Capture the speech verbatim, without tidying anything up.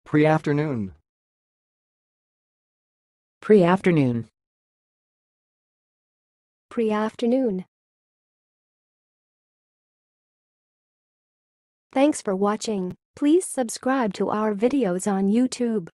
Pre-afternoon. Pre-afternoon. Pre-afternoon. Thanks for watching. Please subscribe to our videos on YouTube.